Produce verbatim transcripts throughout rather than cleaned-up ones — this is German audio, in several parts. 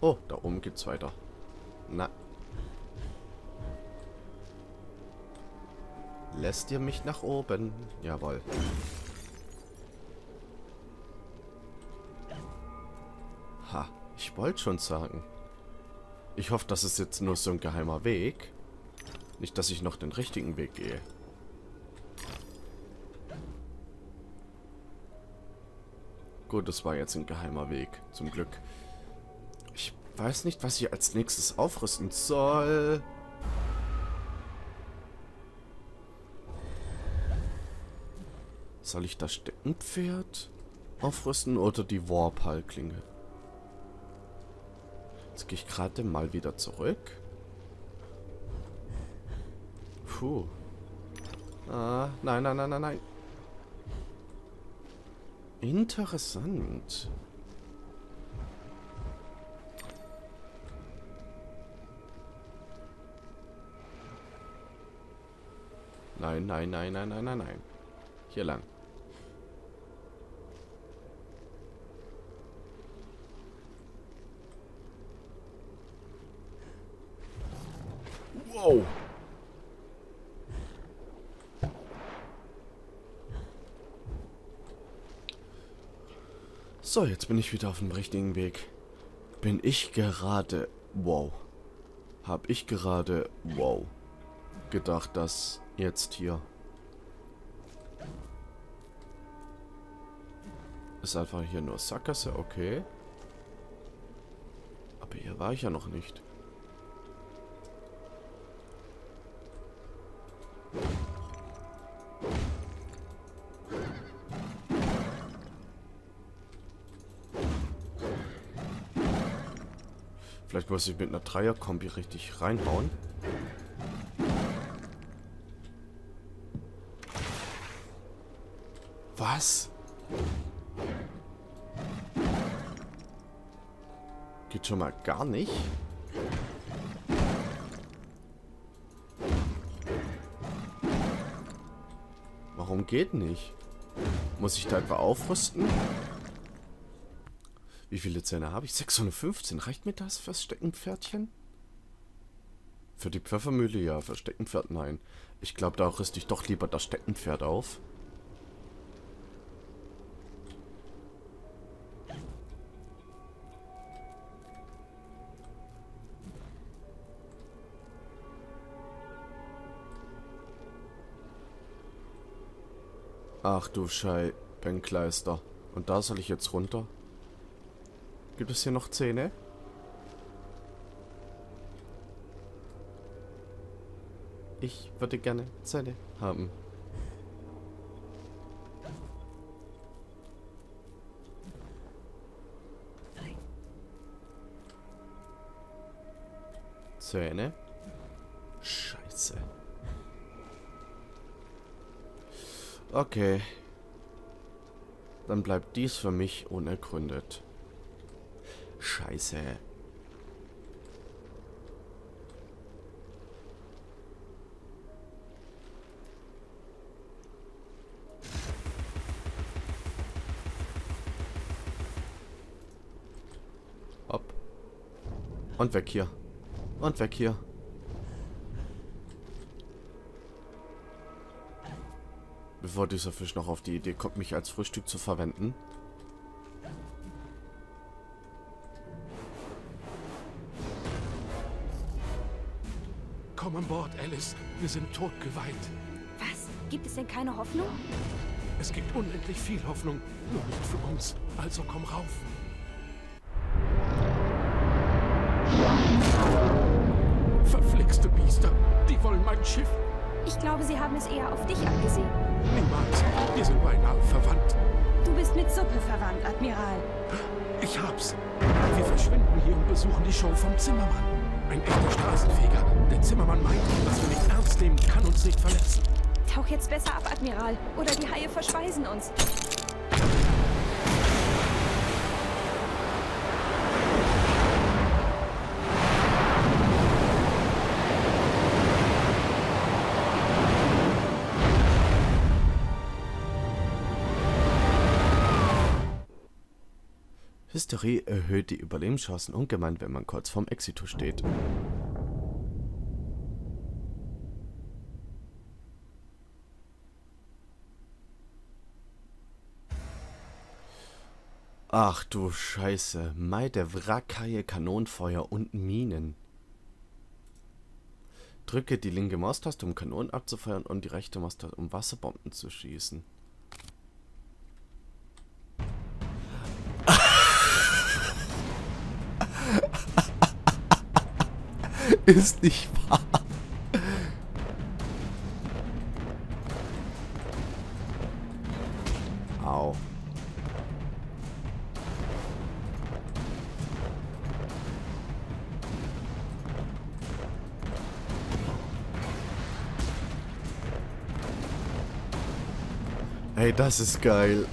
Oh, da oben geht's weiter. Na. Lässt ihr mich nach oben? Jawohl. Ha, ich wollte schon sagen. Ich hoffe, das ist jetzt nur so ein geheimer Weg. Nicht, dass ich noch den richtigen Weg gehe. Gut, das war jetzt ein geheimer Weg. Zum Glück. Ich weiß nicht, was ich als nächstes aufrüsten soll. Soll ich das Steckenpferd aufrüsten oder die Warp-Halklinge? Jetzt gehe ich gerade mal wieder zurück. Puh. Ah, nein, nein, nein, nein, nein. Interessant. Nein, nein, nein, nein, nein, nein, nein. Hier lang. Wow. So, jetzt bin ich wieder auf dem richtigen Weg. Bin ich gerade... Wow. Hab ich gerade... Wow. Gedacht, dass jetzt hier... Ist einfach hier nur Sackgasse, okay. Aber hier war ich ja noch nicht. Vielleicht muss ich mit einer Dreier-Kombi richtig reinhauen. Was? Geht schon mal gar nicht. Warum geht nicht? Muss ich da etwa aufrüsten? Wie viele Zähne habe ich? sechshundertfünfzehn. Reicht mir das fürs Steckenpferdchen? Für die Pfeffermühle ja, für Steckenpferd nein. Ich glaube, da rüste ich doch lieber das Steckenpferd auf. Ach du Scheibenkleister. Und da soll ich jetzt runter? Gibt es hier noch Zähne? Ich würde gerne Zähne haben. Zähne? Scheiße. Okay. Dann bleibt dies für mich unergründet. Scheiße. Hopp. Und weg hier. Und weg hier. Bevor dieser Fisch noch auf die Idee kommt, mich als Frühstück zu verwenden. Komm an Bord, Alice. Wir sind totgeweiht. Was? Gibt es denn keine Hoffnung? Es gibt unendlich viel Hoffnung, nur nicht für uns. Also komm rauf. Verflixte Biester. Die wollen mein Schiff. Ich glaube, sie haben es eher auf dich abgesehen. Niemals. Wir sind beinahe verwandt. Du bist mit Suppe verwandt, Admiral. Ich hab's. Wir verschwinden hier und besuchen die Show vom Zimmermann. Ein echter Straßenfeger. Der Zimmermann meint, was wir nicht ernst nehmen, kann uns nicht verletzen. Tauch jetzt besser ab, Admiral. Oder die Haie verspeisen uns. Hysterie erhöht die Überlebenschancen ungemein, wenn man kurz vorm Exitus steht. Ach du Scheiße, Meide, Wrackhaie, Kanonenfeuer und Minen. Drücke die linke Maustaste, um Kanonen abzufeuern, und die rechte Maustaste, um Wasserbomben zu schießen. Ist nicht wahr. Au. Ey, das ist geil.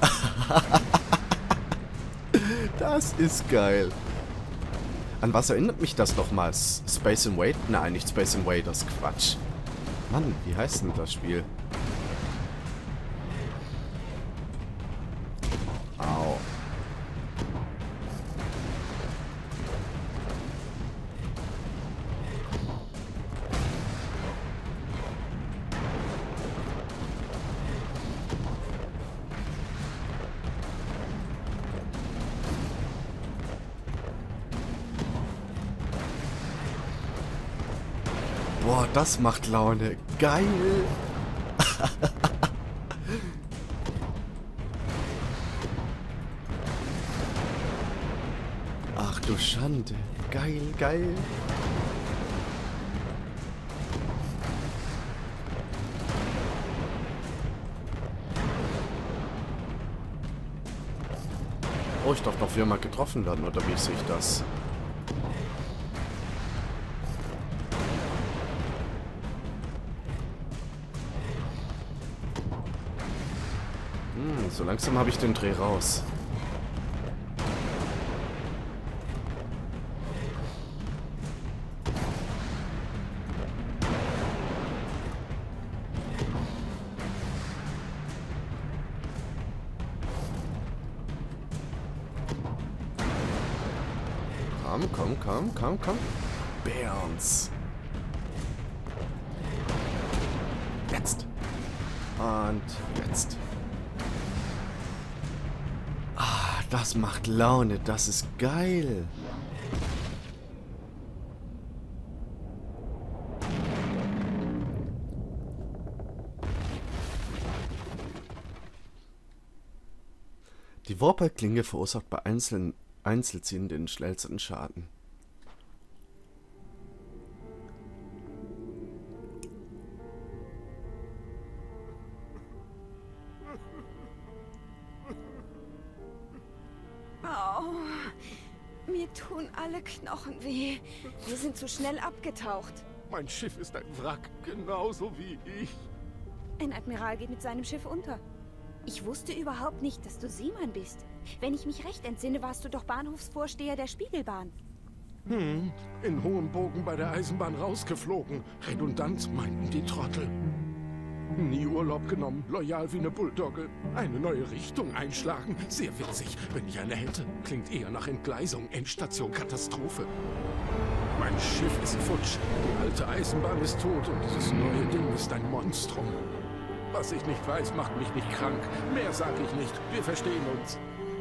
Das ist geil. An was erinnert mich das nochmal? Space Invaders? Nein, nicht Space Invaders, Quatsch. Mann, wie heißt denn das Spiel? Au. Boah, das macht Laune. Geil. Ach du Schande. Geil, geil. Oh, ich darf doch viermal getroffen werden, oder wie sehe ich das? So langsam habe ich den Dreh raus. Komm, komm, komm, komm, komm. Bärens. Jetzt. Und jetzt. Das macht Laune, das ist geil. Die Warper-Klinge verursacht bei einzelnen Einzelziehen den schnellsten Schaden. Mir tun alle Knochen weh. Wir sind zu schnell abgetaucht. Mein Schiff ist ein Wrack, genauso wie ich. Ein Admiral geht mit seinem Schiff unter. Ich wusste überhaupt nicht, dass du Seemann bist. Wenn ich mich recht entsinne, warst du doch Bahnhofsvorsteher der Spiegelbahn. Hm, in hohem Bogen bei der Eisenbahn rausgeflogen. Redundant, meinten die Trottel. Nie Urlaub genommen, loyal wie eine Bulldogge. Eine neue Richtung einschlagen. Sehr witzig, wenn ich eine hätte. Klingt eher nach Entgleisung, Endstation, Katastrophe. Mein Schiff ist futsch. Die alte Eisenbahn ist tot und dieses neue Ding ist ein Monstrum. Was ich nicht weiß, macht mich nicht krank. Mehr sage ich nicht. Wir verstehen uns.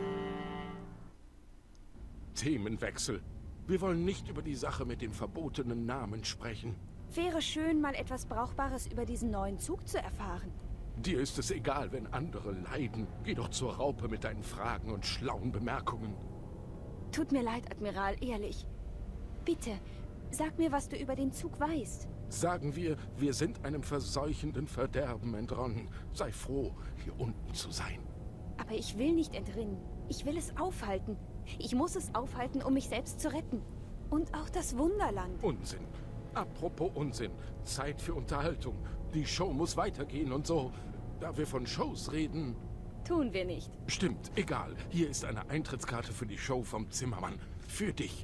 Themenwechsel. Wir wollen nicht über die Sache mit dem verbotenen Namen sprechen. Wäre schön, mal etwas Brauchbares über diesen neuen Zug zu erfahren. Dir ist es egal, wenn andere leiden. Geh doch zur Raupe mit deinen Fragen und schlauen Bemerkungen. Tut mir leid, Admiral, ehrlich. Bitte, sag mir, was du über den Zug weißt. Sagen wir, wir sind einem verseuchenden Verderben entronnen. Sei froh, hier unten zu sein. Aber ich will nicht entrinnen. Ich will es aufhalten. Ich muss es aufhalten, um mich selbst zu retten. Und auch das Wunderland. Unsinn. Apropos Unsinn. Zeit für Unterhaltung. Die Show muss weitergehen und so. Da wir von Shows reden... Tun wir nicht. Stimmt, egal. Hier ist eine Eintrittskarte für die Show vom Zimmermann. Für dich.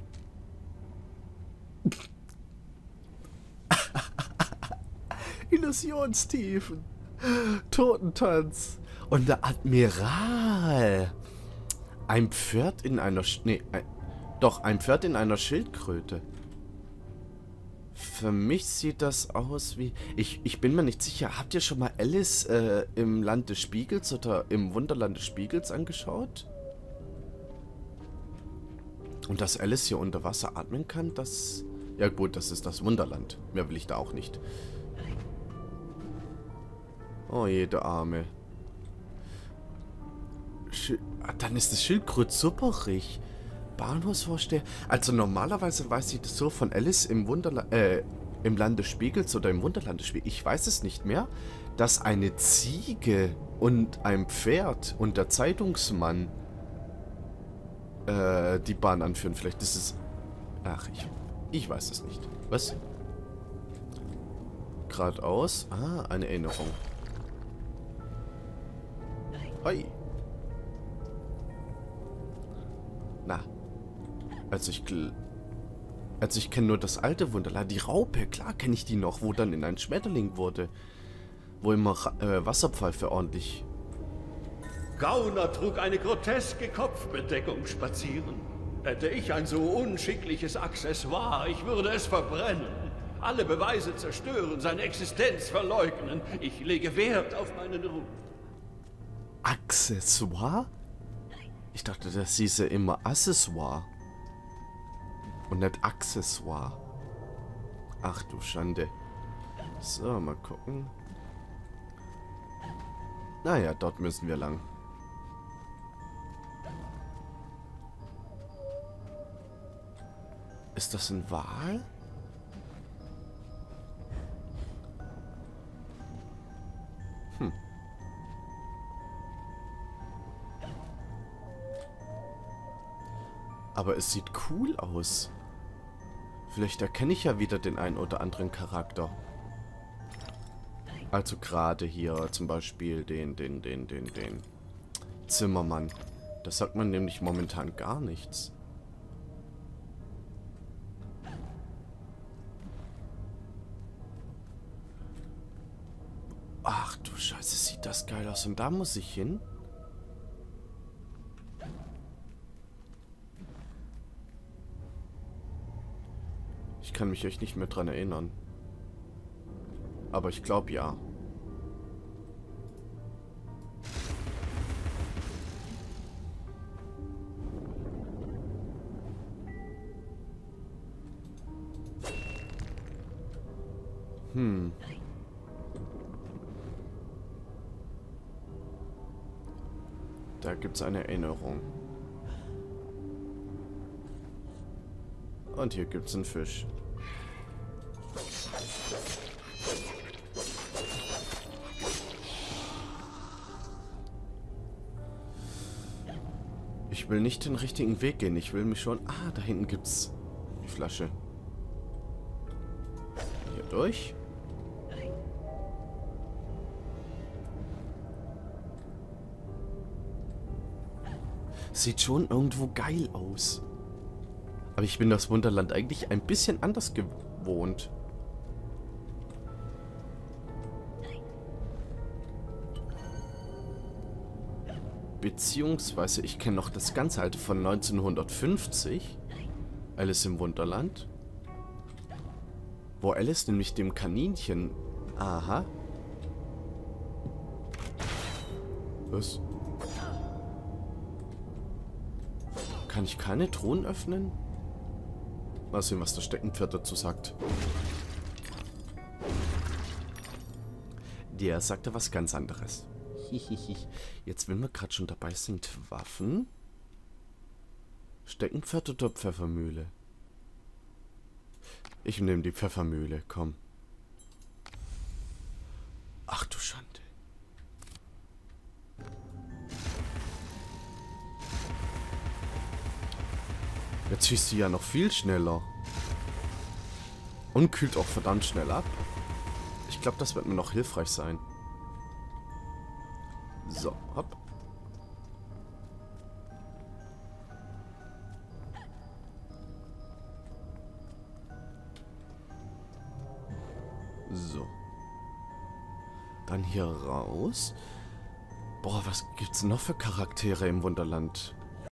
Illusionstiefen. Totentanz. Und der Admiral. Ein Pferd in einer... Sch nee, ein, doch, ein Pferd in einer Schildkröte. Für mich sieht das aus wie... Ich, ich bin mir nicht sicher. Habt ihr schon mal Alice äh, im Land des Spiegels oder im Wunderland des Spiegels angeschaut? Und dass Alice hier unter Wasser atmen kann, das... Ja gut, das ist das Wunderland. Mehr will ich da auch nicht. Oh, jede Arme. Sch ah, dann ist das Schildkröte supperig. Bahnhofsvorsteher. Also normalerweise weiß ich das so von Alice im Wunderland, äh, im Land des Spiegels oder im Wunderland des Spiegels. Ich weiß es nicht mehr, dass eine Ziege und ein Pferd und der Zeitungsmann äh, die Bahn anführen. Vielleicht ist es... Ach, ich, ich weiß es nicht. Was? Geradeaus. Ah, eine Erinnerung. Hi. Na. Also ich... Also ich kenne nur das alte Wunderland. Die Raupe, klar kenne ich die noch, wo dann in ein Schmetterling wurde. Wo immer äh, Wasserpfeife ordentlich... Gauner trug eine groteske Kopfbedeckung spazieren. Hätte ich ein so unschickliches Accessoire, ich würde es verbrennen. Alle Beweise zerstören, seine Existenz verleugnen. Ich lege Wert auf meinen Ruf. Accessoire? Ich dachte, das hieße immer Accessoire. Und nicht Accessoire. Ach du Schande. So, mal gucken. Naja, dort müssen wir lang. Ist das ein Wal? Hm. Aber es sieht cool aus. Vielleicht erkenne ich ja wieder den einen oder anderen Charakter. Also gerade hier zum Beispiel den, den, den, den, den Zimmermann. Das sagt man nämlich momentan gar nichts. Ach du Scheiße, sieht das geil aus. Und da muss ich hin? Ich kann mich echt nicht mehr dran erinnern. Aber ich glaube ja. Hm. Da gibt's eine Erinnerung. Und hier gibt's einen Fisch. Ich will nicht den richtigen Weg gehen. Ich will mich schon... Ah, da hinten gibt's die Flasche. Hier durch. Sieht schon irgendwo geil aus. Aber ich bin das Wunderland eigentlich ein bisschen anders gewohnt. Beziehungsweise, ich kenne noch das ganz alte von neunzehnhundertfünfzig. Alice im Wunderland. Wo Alice nämlich dem Kaninchen... Aha. Was? Kann ich keine Truhen öffnen? Mal sehen, was das Steckenpferd dazu sagt. Der sagte was ganz anderes. Jetzt, wenn wir gerade schon dabei sind, Waffen. Steckenpferd oder Pfeffermühle? Ich nehme die Pfeffermühle, komm. Ach du Schande. Jetzt schießt sie ja noch viel schneller. Und kühlt auch verdammt schnell ab. Ich glaube, das wird mir noch hilfreich sein. So, hopp. So. Dann hier raus. Boah, was gibt's noch für Charaktere im Wunderland?